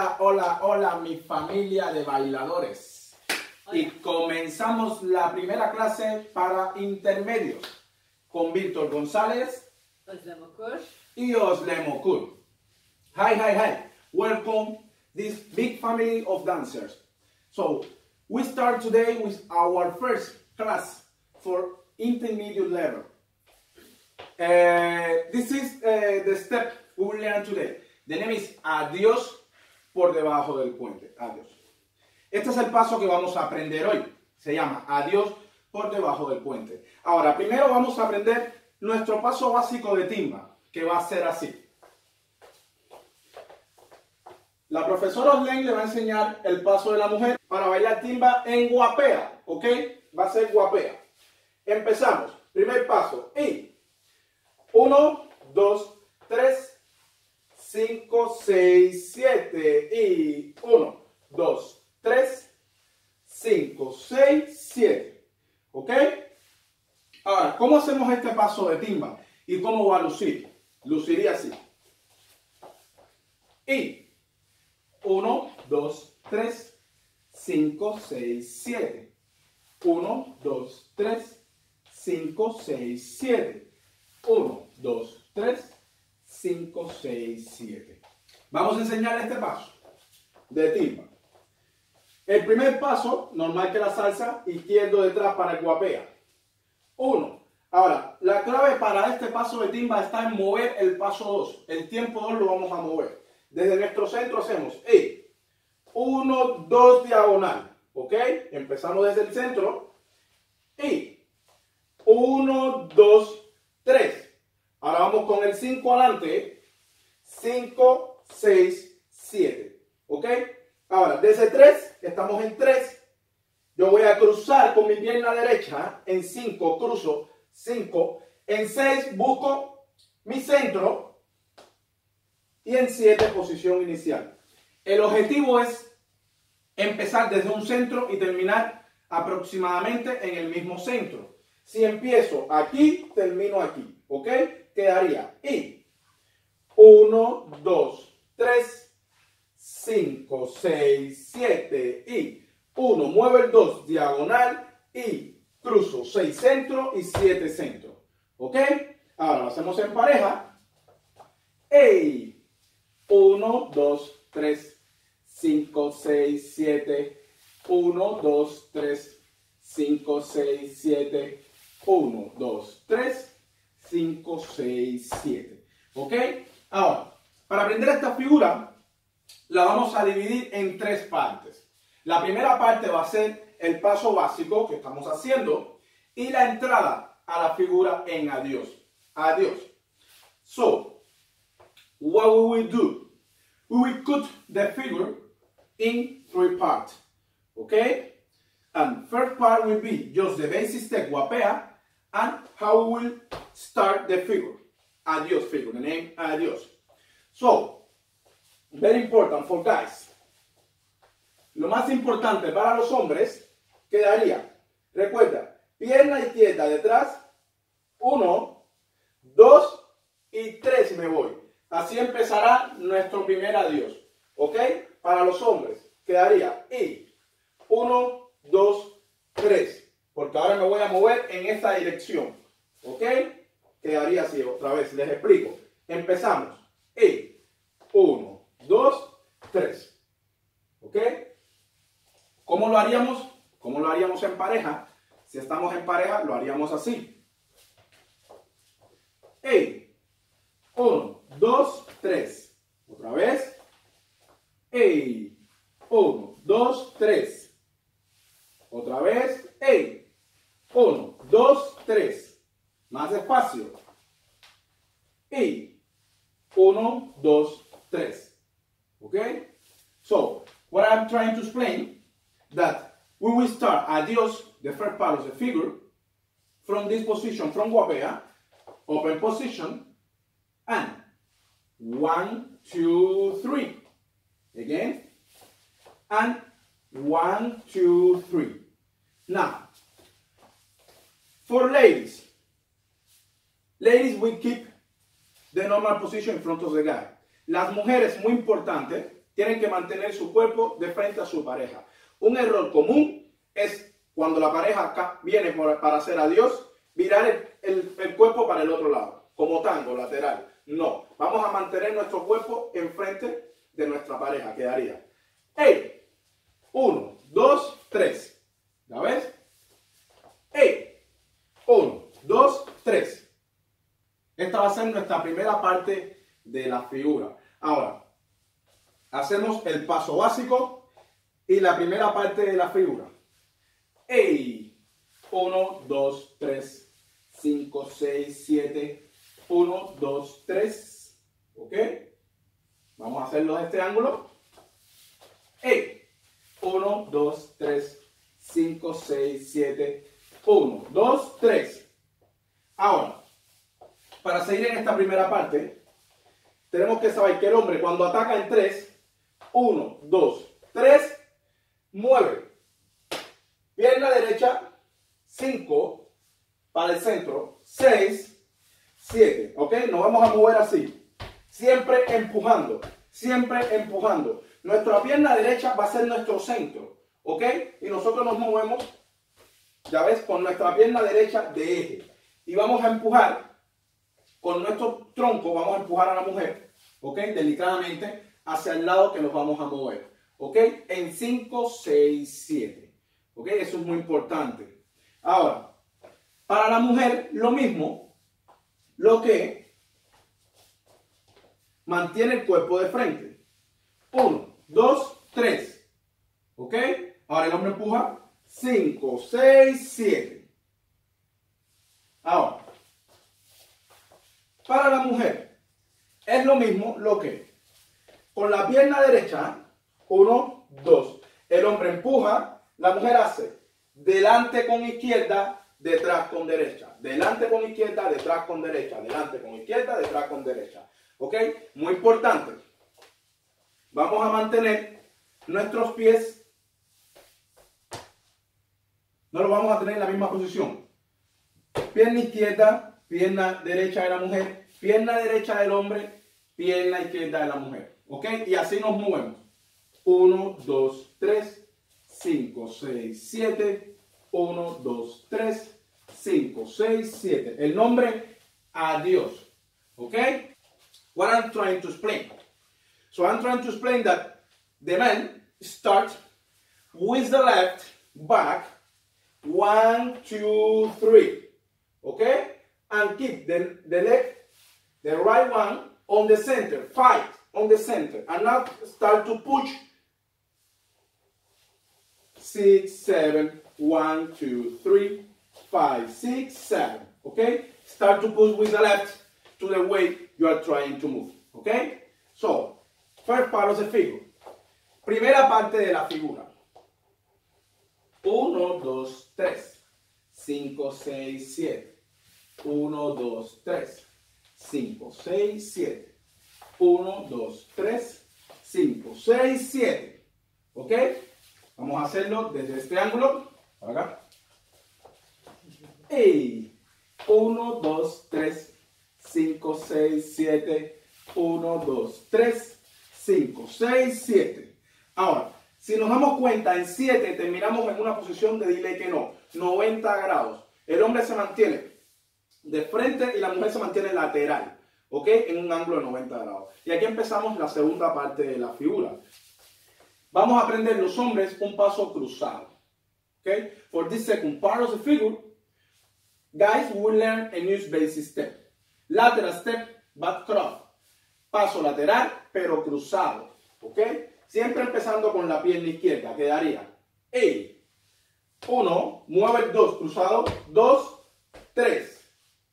Hola, hola, hola, mi familia de bailadores. Hola. Y comenzamos la primera clase para intermedios con Víctor González Özlem Okur. y Özlem Okur. Hi, hi, hi. Welcome this big family of dancers. So, we start today with our first class for intermediate level. This is the step we will learn today. The name is Adiós por debajo del puente. Adiós. Este es el paso que vamos a aprender hoy. Se llama Adiós por debajo del puente. Ahora, primero vamos a aprender nuestro paso básico de timba, que va a ser así. La profesora Özlem le va a enseñar el paso de la mujer para bailar timba en guapea, ¿ok? Va a ser guapea. Empezamos. Primer paso. Y 1, 2, 3, 5, 6, 7. Y 1, 2, 3, 5, 6, 7. ¿Ok? Ahora, ¿cómo hacemos este paso de timba? ¿Y cómo va a lucir? Luciría así. Y 1, 2, 3, 5, 6, 7. 1, 2, 3, 5, 6, 7. 1, 2, 3, 5, 6, 7. Vamos a enseñar este paso de timba. El primer paso, normal que la salsa, izquierdo detrás para el guapea. 1. Ahora, la clave para este paso de timba está en mover el paso 2. El tiempo 2 lo vamos a mover. Desde nuestro centro hacemos 1, 2 diagonal. ¿Ok? Empezamos desde el centro. Y 1, 2, 3. Ahora vamos con el 5 adelante. 5, 6, 7. ¿Ok? Ahora, desde 3, estamos en 3. Yo voy a cruzar con mi pierna derecha. En 5, cruzo. 5. En 6, busco mi centro. Y en 7, posición inicial. El objetivo es empezar desde un centro y terminar aproximadamente en el mismo centro. Si empiezo aquí, termino aquí. ¿Ok? Quedaría y 1, 2, 3, 5, 6, 7 y 1. Muevo el 2 diagonal y cruzo 6 centro y 7 centro. ¿Ok? Ahora lo hacemos en pareja. 1, 2, 3, 5, 6, 7. 1, 2, 3, 5, 6, 7. 1, 2, 3, 5, 6, 7. ¿Ok? Ahora, para aprender esta figura, la vamos a dividir en 3 partes. La primera parte va a ser el paso básico que estamos haciendo y la entrada a la figura en adiós. Adiós. So, what we will do? We will cut the figure in 3 parts. Okay? And first part will be just the basic step, guapea, and how we will start the figure. Adiós figure, the name adiós. So, very important for guys. Lo más importante para los hombres quedaría, recuerda, pierna izquierda detrás, 1, 2 y 3 me voy. Así empezará nuestro primer adiós. ¿Ok? Para los hombres quedaría y 1, 2, 3. Porque ahora me voy a mover en esta dirección. ¿Ok? Quedaría así otra vez. Les explico. Empezamos. Y 1, 2, 3. ¿Ok? ¿Cómo lo haríamos? ¿Cómo lo haríamos en pareja? Si estamos en pareja, lo haríamos así. Y 1, 2, 3. Otra vez. Y 1, 2, 3. Otra vez. Y 1, 2, 3. Más despacio. Y 1, 2, 3. Okay? So, what I'm trying to explain that we will start adiós, the first part of the figure, from this position, from guapea, open position, and 1, 2, 3. Again, and 1, 2, 3. Now, for ladies will keep the normal position in front of the guy. Las mujeres, muy importante, tienen que mantener su cuerpo de frente a su pareja. Un error común es cuando la pareja acá viene para hacer adiós, virar el cuerpo para el otro lado, como tango, lateral. No, vamos a mantener nuestro cuerpo enfrente de nuestra pareja, quedaría. ¡Ey! 1, 2, 3. ¿Ya ves? ¡Ey! 1, 2, 3. Esta va a ser nuestra primera parte de la figura. Ahora, hacemos el paso básico y la primera parte de la figura. ¡Ey! 1, 2, 3, 5, 6, 7. 1, 2, 3. ¿Ok? Vamos a hacerlo de este ángulo. ¡Ey! 1, 2, 3, 5, 6, 7. 1, 2, 3. Ahora, para seguir en esta primera parte, tenemos que saber que el hombre cuando ataca en 3, 1, 2, 3, mueve. Pierna derecha, 5, para el centro, 6, 7. ¿Ok? Nos vamos a mover así. Siempre empujando, siempre empujando. Nuestra pierna derecha va a ser nuestro centro. ¿Ok? Y nosotros nos movemos, ya ves, con nuestra pierna derecha de eje. Y vamos a empujar con nuestro tronco, vamos a empujar a la mujer, ¿ok? Delicadamente hacia el lado que nos vamos a mover, ¿ok? En 5, 6, 7, ¿ok? Eso es muy importante. Ahora, para la mujer, lo mismo, lo que mantiene el cuerpo de frente. 1, 2, 3, ¿ok? Ahora el hombre empuja 5, 6, 7. Ahora, para la mujer, es lo mismo lo que con la pierna derecha, 1, 2. El hombre empuja, la mujer hace delante con izquierda, detrás con derecha. Delante con izquierda, detrás con derecha. Delante con izquierda, detrás con derecha. ¿Ok? Muy importante. Vamos a mantener nuestros pies. No los vamos a tener en la misma posición. Pierna izquierda, pierna derecha de la mujer, pierna derecha del hombre, pierna izquierda de la mujer. ¿Ok? Y así nos movemos. 1, 2, 3, 5, 6, 7. 1, 2, 3, 5, 6, 7. El nombre, adiós. ¿Ok? What I'm trying to explain. So I'm trying to explain that the man starts with the left back. 1, 2, 3. Okay? And keep the leg, the right one, on the center. 5 on the center. And now start to push. 6, 7. 1, 2, 3, 5, 6, 7. Okay? Start to push with the left to the way you are trying to move. Okay? So, first part of the figure. Primera parte de la figura. 1, 2, 3, 5, 6, 7. 1, 2, 3, 5, 6, 7. 1, 2, 3, 5, 6, 7. ¿Ok? Vamos a hacerlo desde este ángulo. Para acá. Y 1, 2, 3, 5, 6, 7. 1, 2, 3, 5, 6, 7. Ahora, si nos damos cuenta, en 7 terminamos en una posición de dile que no. 90 grados. El hombre se mantiene de frente y la mujer se mantiene lateral. ¿Ok? En un ángulo de 90 grados. Y aquí empezamos la segunda parte de la figura. Vamos a aprender los hombres un paso cruzado. Okay? For this second part of the figure, guys, we will learn a new basic step. Lateral step, but cross. Paso lateral, pero cruzado. ¿Ok? Siempre empezando con la pierna izquierda. Quedaría 1, mueve el 2, cruzado. 2, 3.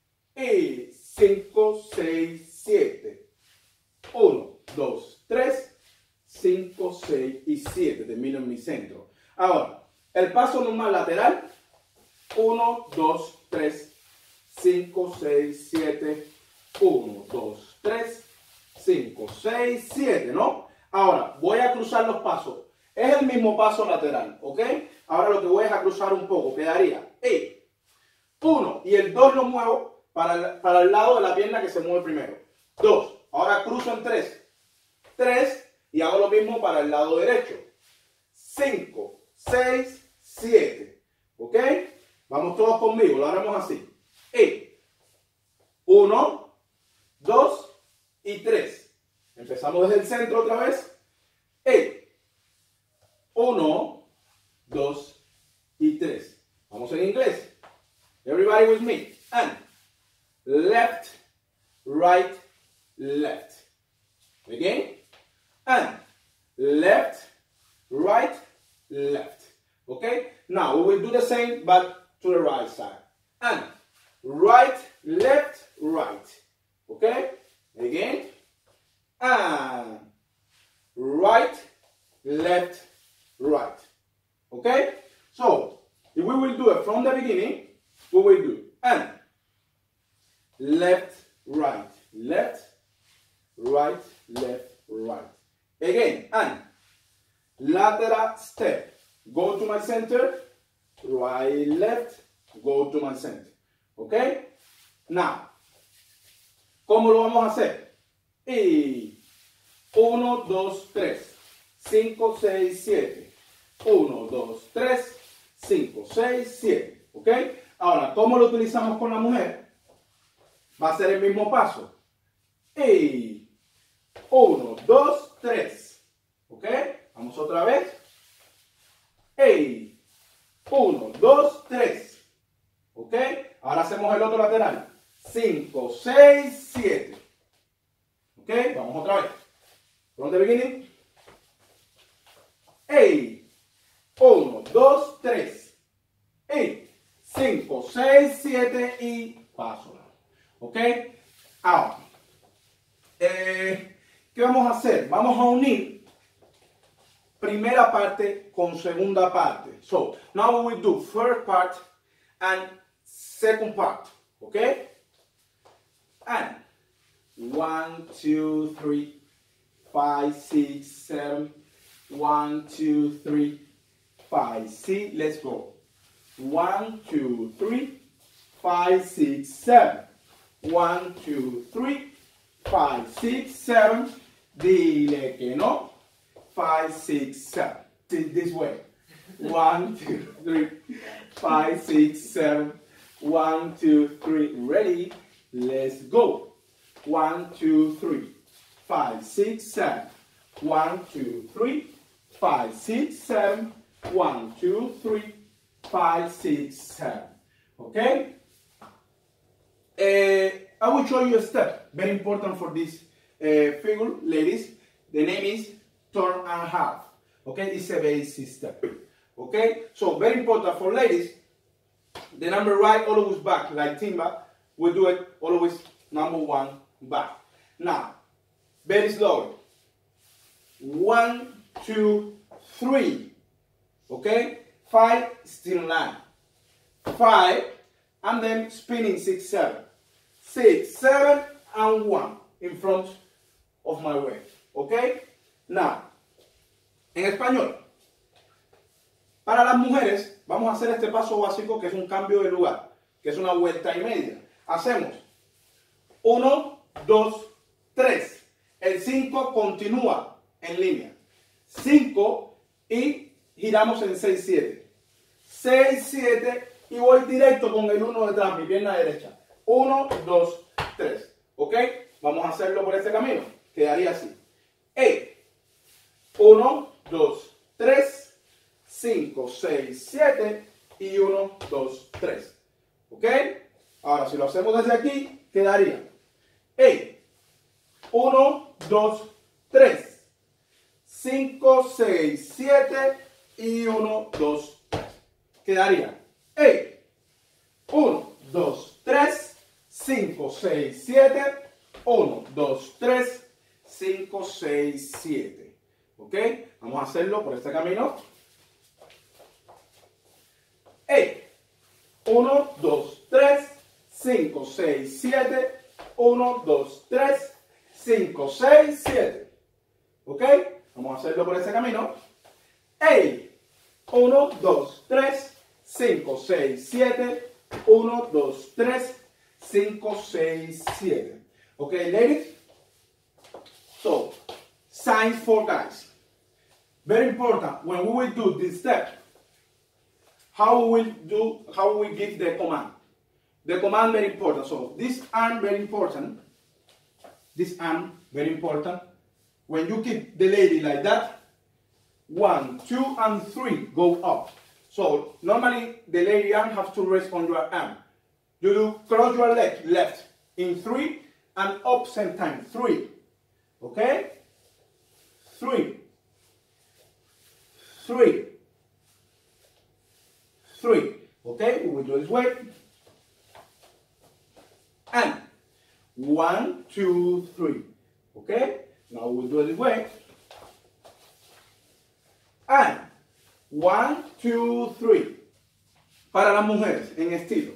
5, 6, 7. 1, 2, 3, 5, 6 y 7. Termino en mi centro. Ahora, el paso normal lateral, 1, 2, 3, 5, 6, 7, 1, 2, 3, 5, 6, 7, ¿no? Ahora, voy a cruzar los pasos. Es el mismo paso lateral, ¿ok? Ahora lo que voy es a cruzar un poco, quedaría 1 y el 2 lo muevo para el lado de la pierna que se mueve primero. 2, ahora cruzo en 3, 3 Y hago lo mismo para el lado derecho. 5, 6, 7. ¿Ok? Vamos todos conmigo, lo haremos así. 1, 2 y 3. Empezamos desde el centro otra vez. 1, 2 y 3. Vamos en inglés. Everybody with me. And left, right, left. Again. And left, right, left. Okay? Now we will do the same but to the right side. And right, left, right. Okay? Again. And right, left, right. Okay? So, if we will do it from the beginning, we will do and left, right, left, right, left, right. Again, and lateral step. Go to my center, right, left, go to my center. Okay? Now, ¿cómo lo vamos a hacer? Y 1, 2, 3, 5, 6, 7. 1, 2, 3, 5, 6, 7. ¿Ok? Ahora, ¿cómo lo utilizamos con la mujer? Va a ser el mismo paso. Y 1, 2, 3. ¿Ok? Vamos otra vez. Y 1, 2, 3. ¿Ok? Ahora hacemos el otro lateral. 5, 6, 7. ¿Ok? Vamos otra vez. From the beginning. 1, 2, 3. 5, 6, 7 y paso. ¿Ok? Ahora, ¿qué vamos a hacer? Vamos a unir primera parte con segunda parte. So, now we will do first part and second part. ¿Ok? And 1, 2, 3, 5, 6, 7. 1, 2, 3, 5, 6. Let's go. 1, 2, 3, 5, 6, 7. 1, 2, 3, 5, 6, 7. Dile que no. 5, 6, 7. This way. 1, 2, 3, 5, 6, 7. 1, 2, 3. Ready? Let's go. 1, 2, 3, 5, 6, 7. 1, 2, 3, 5, 6, 7. 1, 2, 3, 5, 6, 7. Okay? I will show you a step. Very important for this figure, ladies. The name is turn and half. Okay? It's a basic step. Okay? So, very important for ladies. The number right always back, like timba. We do it always number 1 back. Now, very slowly. 1, 2, 3. Okay? 5, still 9. 5, and then spinning 6, 7. 6, 7, and 1 in front of my way. Okay? Now, en español, para las mujeres, vamos a hacer este paso básico que es un cambio de lugar, que es una vuelta y media. Hacemos 1, 2, 3. El 5 continúa en línea. 5 y giramos en 6, 7. 6, 7 y voy directo con el 1 detrás, mi pierna derecha. 1, 2, 3. ¿Ok? Vamos a hacerlo por este camino. Quedaría así. 1, 2, 3, 5, 6, 7 y 1, 2, 3. ¿Ok? Ahora, si lo hacemos desde aquí, quedaría 1, 2, 3, 5, 6, 7 y 1, 2, 3. Quedaría 1, 2, 3, 5, 6, 7, 1, 2, 3, 5, 6, 7. ¿Ok? Vamos a hacerlo por este camino. 1, 2, 3, 5, 6, 7. 1, 2, 3, 5, 6, 7. ¿Ok? Vamos a hacerlo por este camino. 1, 2, 3, 5, 6, 7. 1, 2, 3, 5, 6, 7. ¿Ok, ladies? So, signs for guys. Very important, when we will do this step, how we give the command. The command very important. So this arm very important. This arm very important. When you keep the lady like that, 1, 2, and 3 go up. So normally the lady arm has to rest on your arm. You do cross your leg left in 3 and up same time. 3. Okay? 3. 3. 3. Okay? We will do this way. And 1, 2, 3. Okay? Now we'll do it this way. And 1, 2, 3. Para las mujeres en estilo.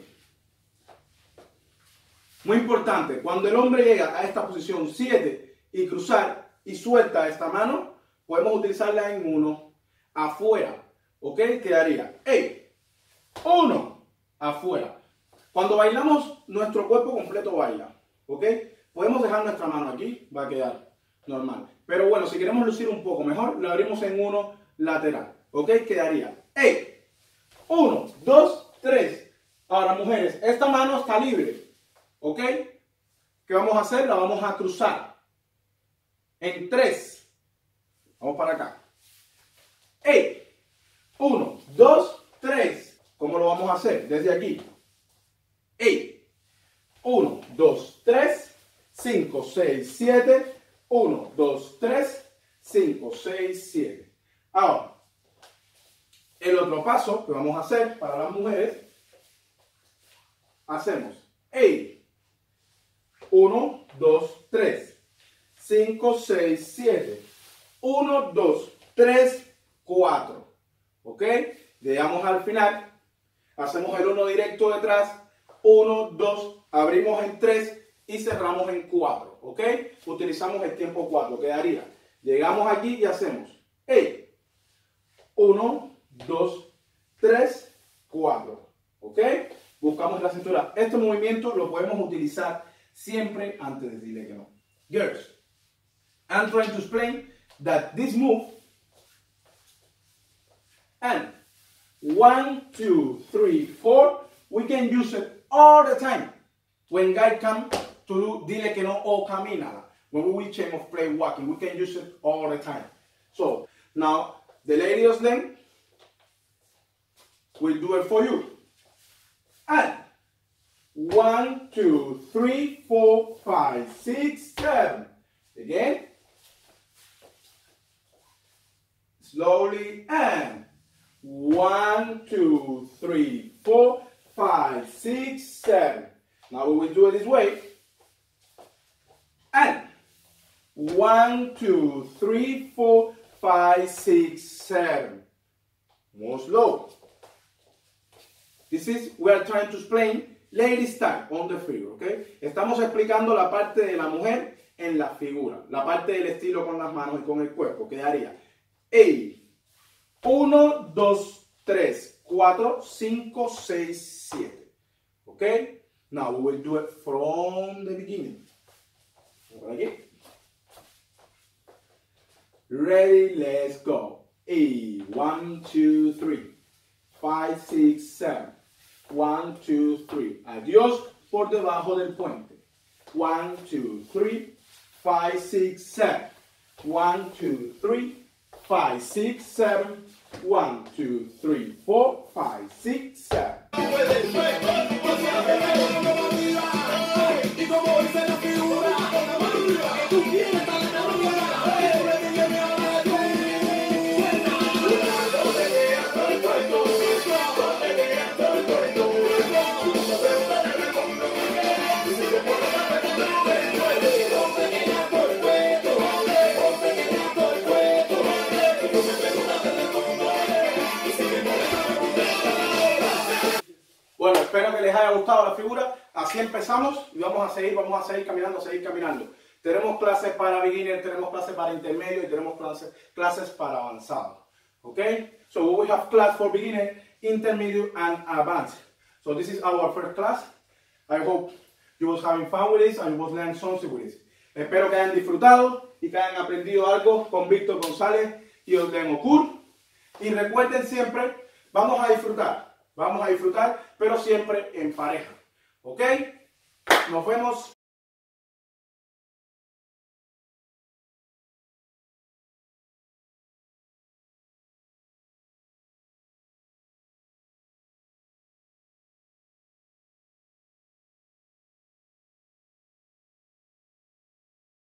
Muy importante, cuando el hombre llega a esta posición 7 y cruzar y suelta esta mano, podemos utilizarla en 1 afuera. ¿Ok? Quedaría 1 afuera. Cuando bailamos, nuestro cuerpo completo baila. ¿Ok? Podemos dejar nuestra mano aquí, va a quedar normal. Pero bueno, si queremos lucir un poco mejor, lo abrimos en 1 lateral. ¿Ok? Quedaría 1, 2, 3. Ahora, mujeres, esta mano está libre. ¿Ok? ¿Qué vamos a hacer? La vamos a cruzar. En 3. Vamos para acá. 1, 2, 3. ¿Cómo lo vamos a hacer? Desde aquí. 1, 2, 3, 5, 6, 7. 1, 2, 3, 5, 6, 7. Ahora, el otro paso que vamos a hacer para las mujeres, hacemos 1, 2, 3, 5, 6, 7. 1, 2, 3, 4. ¿Ok? Llegamos al final, hacemos el 1 directo detrás. 1, 2, abrimos en 3 y cerramos en 4. ¿Ok? Utilizamos el tiempo 4. Quedaría. Llegamos aquí y hacemos 1, 2, 3, 4. ¿Ok? Buscamos la cintura. Este movimiento lo podemos utilizar siempre antes de decirle que no. Girls, I'm trying to explain that this move and 1, 2, 3, 4, we can use it all the time. When guys come to do dile que no o caminada, when we will change of play walking, we can use it all the time. So now the lady of them will do it for you. And 1, 2, 3, 4, 5, 6, 7. Again. Slowly and 1, 2, 3, 4, 5, 6, 7. Now we will do it this way. And 1, 2, 3, 4, 5, 6, 7. More slow. This is, we are trying to explain lady style on the figure, okay? Estamos explicando la parte de la mujer en la figura, la parte del estilo con las manos y con el cuerpo. Quedaría 1, 2, 3, 4, 5, 6, 7. Okay? Now we will do it from the beginning. Okay? Ready, let's go. 1, 2, 3, 5, 6, 7. 1, 2, 3. Adiós por debajo del puente. 1, 2, 3, 5, 6, 7. 1, 2, 3, 5, 6, 7. 1, 2, 3, 4, 5, 6, 7. Bueno, espero que les haya gustado la figura. Así empezamos y vamos a seguir caminando, Tenemos clases para beginner, tenemos clases para intermedio y tenemos clases para avanzado. Okay? So we have class for beginner, intermediate and advanced. So this is our first class. I hope you was having fun with this and you was learning something with this. Espero que hayan disfrutado y que hayan aprendido algo con Víctor González y Odlen Okur. Y recuerden siempre, vamos a disfrutar, pero siempre en pareja. ¿Ok? Nos vemos.